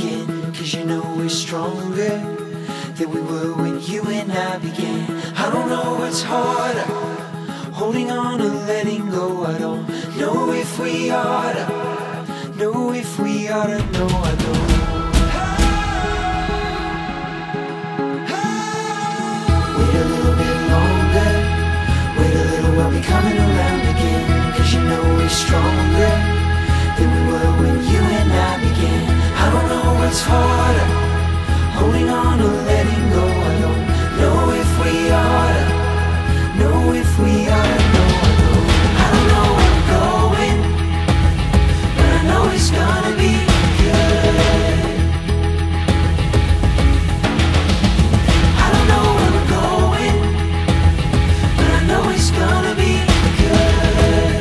begin, 'cause you know we're stronger than we were when you and I began. I don't know what's harder, holding on or letting go. I don't know if we oughta, know if we oughta, know I don't. Wait a little bit longer, wait a little, I'll be coming around again, 'cause you know we're stronger than we were when you and I began. I don't know what's harder, holding on or letting go. I don't know if we oughta, know if we oughta, know I don't. I don't know where we're going, but I know it's gonna be good. I don't know where we're going, but I know it's gonna be good.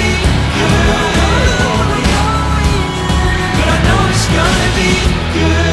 Good.